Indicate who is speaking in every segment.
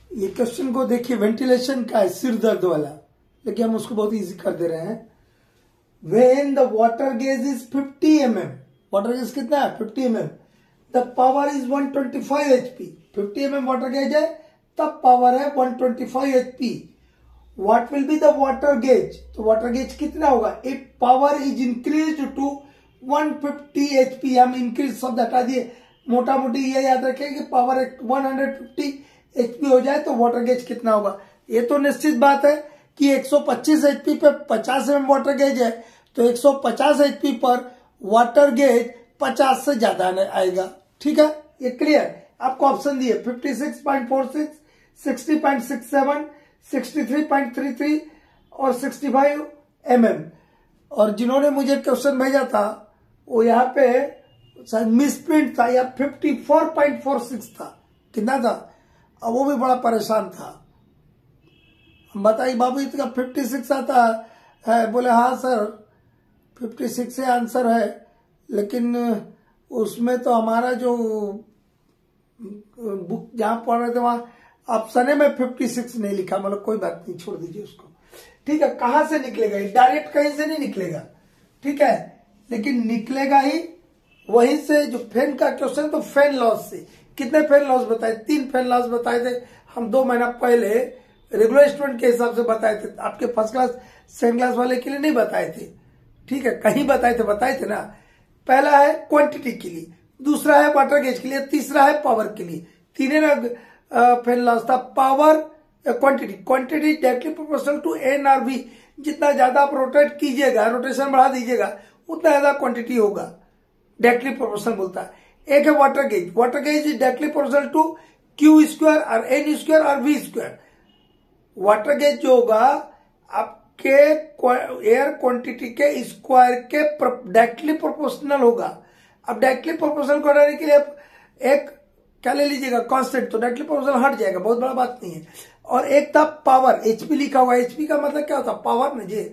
Speaker 1: ये क्वेश्चन को देखिए, वेंटिलेशन का है, सिर दर्द वाला, लेकिन हम उसको बहुत इजी कर दे रहे हैं। When the water gauge is 50 mm, water gauge कितना है 50 mm, the power is 125 HP। 50 mm water gauge है, तब पावर है 125 HP। What will be the water gauge, तो वाटर गेज कितना होगा, if power is increase to 150 HP। हम increase शब्द हटा दिए, मोटा मोटी ये याद रखें कि पावर 150 HP हो जाए तो वाटर गेज कितना होगा। ये तो निश्चित बात है कि 125 HP पे 50 mm वाटर गेज है, तो 150 HP पर वाटर गेज 50 से ज्यादा आएगा। ठीक है, ये क्लियर। आपको ऑप्शन दिए 56.46, 60.67, 63.33 और 65 mm। और जिन्होंने मुझे क्वेश्चन भेजा था वो यहाँ पे शायद मिसप्रिंट था, या 54.46 था, कितना था। अब वो भी बड़ा परेशान था। हम बताइए बाबू इसका 56 आता है, बोले हाँ सर 56 से आंसर है, लेकिन उसमें तो हमारा जो बुक जहां पढ़ रहे थे वहां ऑप्शन में 56 नहीं लिखा। मतलब कोई बात नहीं, छोड़ दीजिए उसको। ठीक है, कहां से निकलेगा, डायरेक्ट कहीं से नहीं निकलेगा, ठीक है, लेकिन निकलेगा ही वहीं से जो फैन का क्वेश्चन, तो फैन लॉस से। कितने फैन लॉस बताए, 3 फैन लॉस बताए थे हम 2 महीना पहले, रेगुलर स्टूडेंट के हिसाब से बताए थे। आपके फर्स्ट क्लास सेकंड क्लास वाले के लिए नहीं बताए थे, ठीक है, कहीं बताए थे ना। पहला है क्वांटिटी के लिए, दूसरा है वाटर गेज के लिए, तीसरा है पावर के लिए। तीनों ना फैन लॉस था। Power quantity directly proportional to N R V. जितना ज्यादा आप रोटेट कीजिएगा, रोटेशन बढ़ा दीजिएगा, उतना ज्यादा क्वांटिटी होगा, डायरेक्टली प्रोपोर्शनल बोलता है। एक है water gauge is directly proportional to Q square और एन स्क्वायर और वी स्क्वायर। वाटर गेज जो होगा आपके एयर क्वांटिटी के स्क्वायर के डायरेक्टली प्रोपोर्शनल होगा। अब डायरेक्टली प्रोपोर्शनल को हटाने के लिए एक क्या ले लीजिएगा, कांस्टेंट, तो डायरेक्टली प्रोपोर्शनल हट जाएगा, बहुत बड़ा बात नहीं है। और एक था पावर, एचपी लिखा हुआ है। एचपी का मतलब क्या होता है, पावर में जी,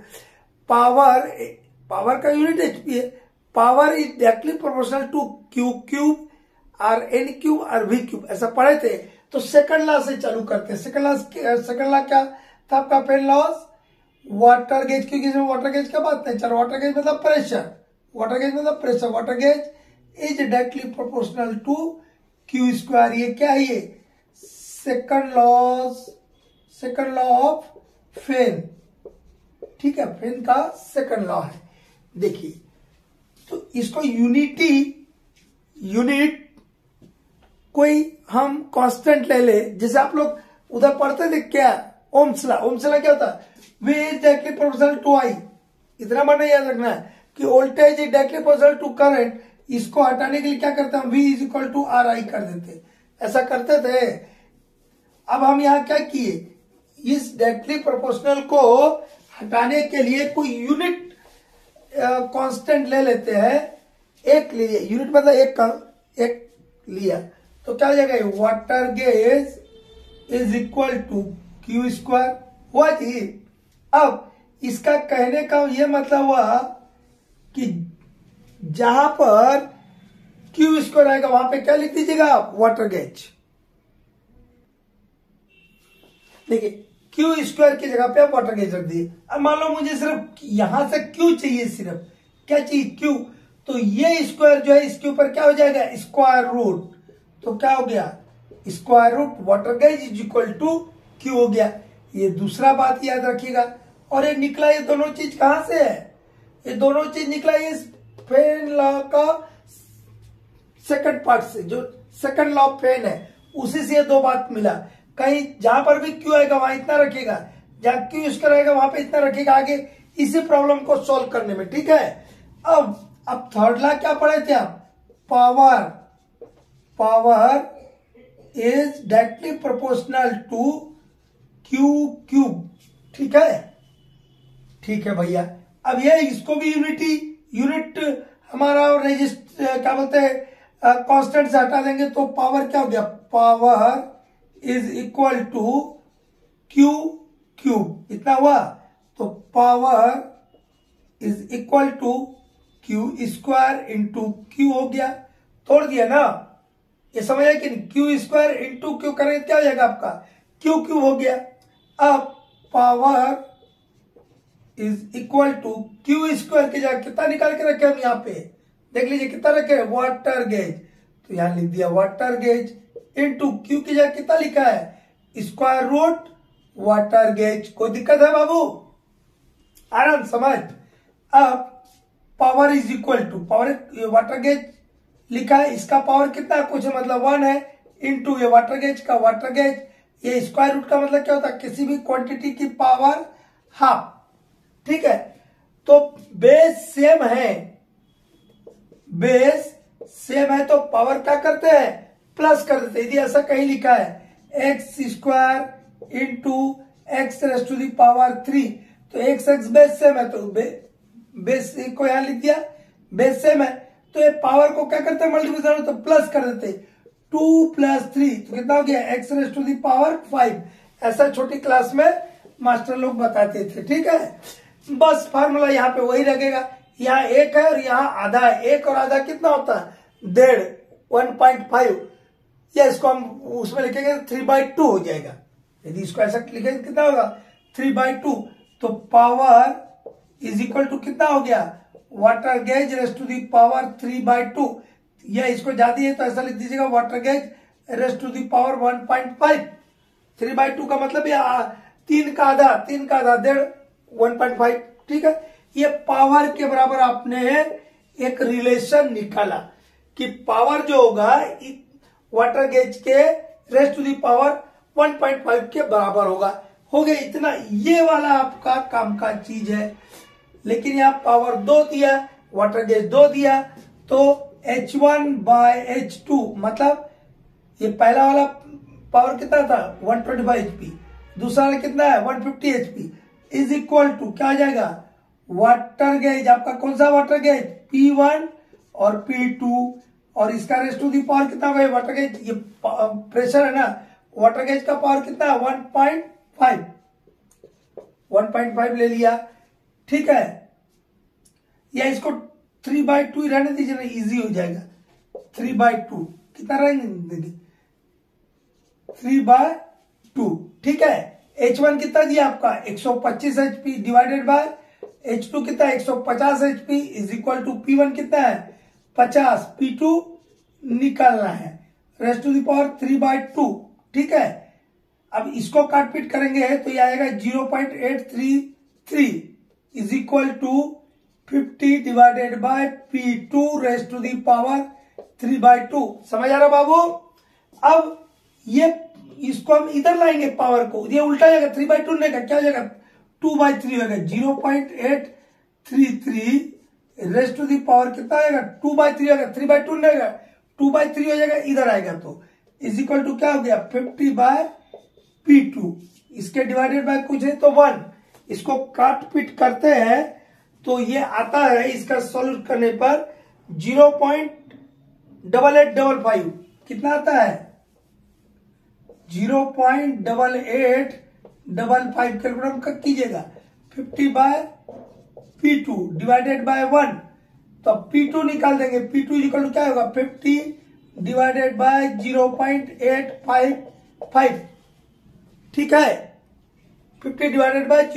Speaker 1: पावर का यूनिट एचपी है। Power is directly proportional to Q cube और एन क्यूब और वी क्यूब, ऐसा पढ़े थे। तो सेकंड लॉ से चालू करते हैं। सेकंड लॉ क्या था आपका, फैन लॉस, वाटर गेज, क्योंकि वाटर गेज का बात नहीं, चलो वाटर गेज मतलब pressure, water gauge is directly proportional to Q square. ये क्या है, ये सेकंड लॉ ऑफ फैन, ठीक है, फैन का सेकंड लॉ है। देखिए, तो इसको यूनिट कोई हम कांस्टेंट ले ले, जैसे आप लोग उधर पढ़ते थे क्या, ओम्स लॉ क्या होता है, V is directly proportional to I। इतना बार नहीं याद रखना है कि voltage is directly proportional to current. इसको हटाने के लिए क्या करते हैं, V is equal to RI कर देते, ऐसा करते थे। अब हम यहाँ क्या किए, इस डायरेक्टली प्रोपोर्शनल को हटाने के लिए कोई यूनिट कांस्टेंट ले लेते हैं। एक लिए यूनिट मतलब एक लिया, तो क्या हो जाएगा, water gauge is equal to Q square हुआ जी। अब इसका कहने का ये मतलब हुआ कि जहां पर क्यू स्क्वायर आएगा वहां पे क्या लिख दीजिएगा आप, वाटर गेज। देखिए, क्यू स्क्वायर की जगह पे आप वाटर गेज रख दिए। अब मान लो मुझे सिर्फ यहां से क्यू चाहिए, सिर्फ क्या चाहिए, क्यू। तो ये स्क्वायर जो है इसके ऊपर क्या हो जाएगा, स्क्वायर रूट। तो क्या हो गया, square root water gauge is equal to Q हो गया। ये दूसरा बात याद रखिएगा। और ये निकला, ये दोनों चीज कहां से है, ये दोनों चीज निकला ये फैन लॉ का सेकंड पार्ट से, जो सेकंड लॉ ऑफ फैन है उसी से ये दो बात मिला। कहीं जहां पर भी क्यू आएगा वहां इतना रखेगा, जहां क्यू स्क्वायर आएगा वहां पे इतना रखेगा, आगे इसी प्रॉब्लम को सॉल्व करने में, ठीक है। अब थर्ड लॉ क्या पढ़े थे आप, power is directly proportional to Q cube, ठीक है भैया। अब ये इसको भी यूनिट हमारा रेजिस्ट क्या बोलते हैं, कांस्टेंट से हटा देंगे तो पावर क्या हो गया, power is equal to Q cube, इतना हुआ। तो power is equal to Q square into Q हो गया, तोड़ दिया ना, ये समझ आए कि क्यू स्क्वायर इंटू क्यू करेंगे क्या हो जाएगा आपका, क्यू क्यू हो गया। अब power is equal to Q square की जगह कितना निकाल के रखे हम यहाँ पे, देख लीजिए कितना रखे, वाटर गेज, तो यहां लिख दिया वाटर गेज इनटू क्यू की जगह कितना लिखा है, स्क्वायर रूट वाटर गेज। कोई दिक्कत है बाबू, आराम समझ। अब power is equal to, power water gauge लिखा है, इसका पावर कितना कुछ मतलब 1 है, इनटू ये वाटर गेज का वाटर गेज, ये स्क्वायर रूट का मतलब क्या होता है, किसी भी क्वांटिटी की पावर हाफ। ठीक है, तो बेस सेम है, बेस सेम है तो पावर क्या करते हैं, प्लस कर देते हैं। यदि ऐसा कहीं लिखा है X square into X raise to the power 3, तो एक्स एक्स बेस सेम है, तो बेस को यहां लिख दिया, बेस सेम है, तो ये पावर को क्या करते हैं, मल्टीप्लाई तो प्लस कर देते, 2 + 3 तो कितना हो गया, X raise to the power 5। ऐसा छोटी क्लास में मास्टर लोग बताते थे। ठीक है, बस फार्मूला यहाँ पे वही लगेगा, यहाँ 1 है और यहाँ आधा है, 1 और आधा कितना होता है, 1.5, या इसको हम उसमें लिखेंगे 3/2 हो जाएगा। यदि इसको ऐसा लिखेंगे कितना होगा, 3/2, तो पावर इज इक्वल टू कितना हो गया, water gauge raise to the power 3/2, या इसको ज्यादा है तो ऐसा लिख दीजिएगा water gauge raise to the power 1.5। 3/2 का मतलब ये 3 का आधा 1.5। ठीक है, ये पावर के बराबर आपने एक रिलेशन निकाला कि पावर जो होगा वाटर गेज के रेस टू दी पावर 1.5 के बराबर होगा। हो गया इतना, ये वाला आपका काम का चीज है। लेकिन यहाँ पावर 2 दिया, वाटर गेज 2 दिया, तो H1/H2 मतलब ये पहला वाला पावर कितना था 125 HP, दूसरा वाला कितना है 150 HP, इज इक्वल टू क्या आ जाएगा, वाटर गेज आपका कौन सा वाटर गेज, P1 और P2, और इसका रेस टू दी पावर कितना होगा, वाटर गेज ये प्रेशर है ना, वाटर गेज का पावर कितना है 1.5 ले लिया। ठीक है, या इसको 3/2 रहने दीजिए ना, इजी हो जाएगा, 3/2 कितना रहेंगे, 3/2। ठीक है, H1 कितना दिया आपका 125 HP डिवाइडेड बाय H2 कितना 150 HP is equal to P1 कितना है 50, P2 निकालना है, रेस टू दी पावर 3/2। ठीक है, अब इसको काट पीट करेंगे तो ये आएगा 0.833 is equal to 50 divided by P2 raise to the power 3/2। समझ आ रहा बाबू। अब ये इसको हम इधर लाएंगे पावर को, ये उल्टा जाएगा, 3/2 नहीं क्या हो जाएगा 2/3 होगा, 0.833 रेस टू दी पावर कितना आएगा 2/3 होगा, 3/2 नहीं होगा 2/3 हो जाएगा, इधर आएगा तो इज इक्वल टू क्या हो गया 50/P2, इसके डिवाइडेड बाय कुछ है तो 1। इसको काट पीट करते हैं तो ये आता है, इसका सॉल्व करने पर 0.8855 कितना आता है 0.8855 कैलकुलेट कीजिएगा, 50/P2 डिवाइडेड बाय 1, तो P2 निकाल देंगे, P2 इक्वल टू क्या होगा 50 डिवाइडेड बाय 0.855। ठीक है, 50 डिवाइडेड बाय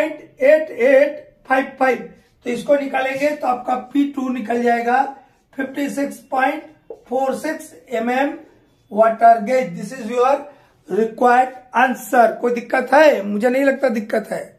Speaker 1: 0.8855, तो इसको निकालेंगे तो आपका P2 निकल जाएगा 56.46 mm water gauge. This is your required answer. कोई दिक्कत है, मुझे नहीं लगता दिक्कत है।